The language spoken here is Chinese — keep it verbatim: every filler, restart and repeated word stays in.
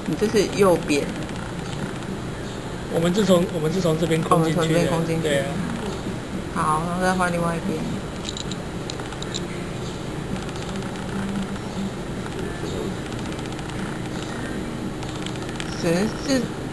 你这是右边。 我们是从我们是从这边空进去的， 从这边空进去。 对啊。 好，然后再换另外一边。只能是